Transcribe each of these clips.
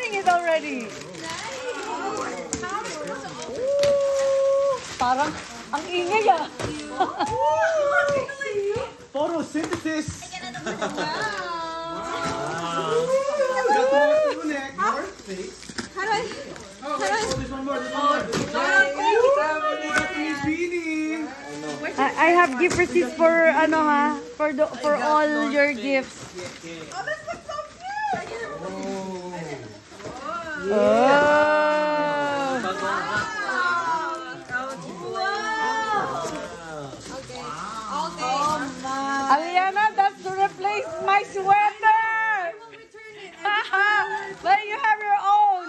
opening it already. Parang ang ingay ah. Photosynthesis. I have gift receipts for ano ha, for all your gifts. Oh, this looks so cute! Oh. Aliana, that's to replace my sweater. But you have your own.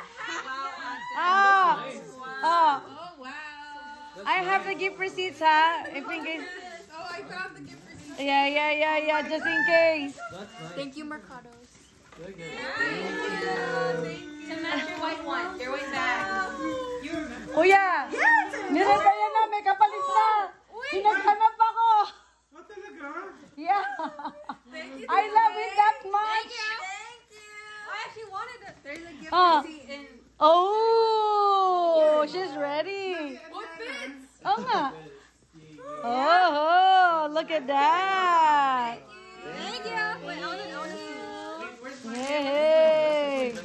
I have the gift receipts, ha? If in case. Oh, I grabbed the gift receipt. Yeah, just in case. Thank you, Mercados. Thank you. To match your white one. Your white bag. You remember? Kuya! Nirebayan na, may kapalit na! Pinaghanap ako! Yeah! I love it that much! Thank you. I actually wanted it. There's a gift Ah. receipt in. Oh! She's ready! What fits? Oh nga! Oh! Look at that! Thank you. Wait, I wanna see. Hey!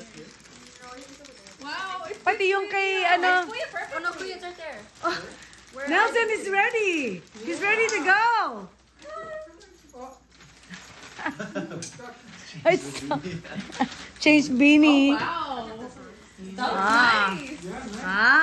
Wow. Pati yung kay ano... Kuya, perfect. Oh no, Kuya, it's right there. Nelson is ready! He's ready to go! Change beanie. Wow. Ah. Nice. Ah.